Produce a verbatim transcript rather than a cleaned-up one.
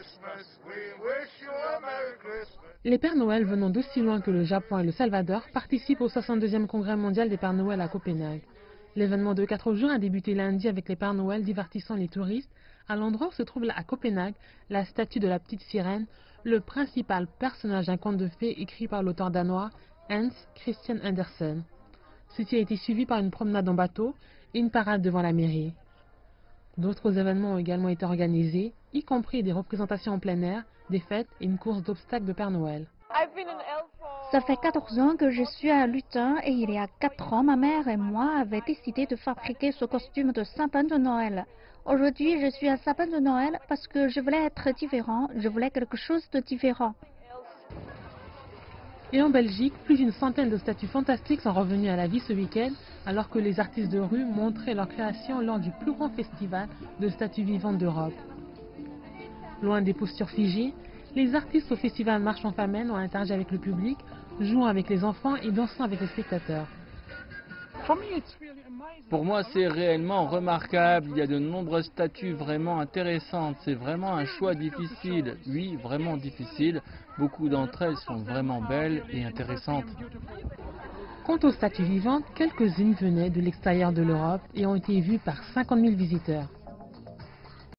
Les Pères Noël venant d'aussi loin que le Japon et le Salvador participent au soixante-deuxième Congrès mondial des Pères Noël à Copenhague. L'événement de quatre jours a débuté lundi avec les Pères Noël divertissant les touristes à l'endroit où se trouve à Copenhague la statue de la petite sirène, le principal personnage d'un conte de fées écrit par l'auteur danois Hans Christian Andersen. Ceci a été suivi par une promenade en bateau et une parade devant la mairie. D'autres événements ont également été organisés, y compris des représentations en plein air, des fêtes et une course d'obstacles de Père Noël. Ça fait quatorze ans que je suis à Lutin et il y a quatre ans, ma mère et moi avaient décidé de fabriquer ce costume de sapin de Noël. Aujourd'hui, je suis un sapin de Noël parce que je voulais être différent, je voulais quelque chose de différent. Et en Belgique, plus d'une centaine de statues fantastiques sont revenues à la vie ce week-end, alors que les artistes de rue montraient leur création lors du plus grand festival de statues vivantes d'Europe. Loin des postures figées, les artistes au festival Marche en Famenne ont interagi avec le public, jouant avec les enfants et dansant avec les spectateurs. Pour moi, c'est réellement remarquable. Il y a de nombreuses statues vraiment intéressantes. C'est vraiment un choix difficile. Oui, vraiment difficile. Beaucoup d'entre elles sont vraiment belles et intéressantes. Quant aux statues vivantes, quelques-unes venaient de l'extérieur de l'Europe et ont été vues par cinquante mille visiteurs.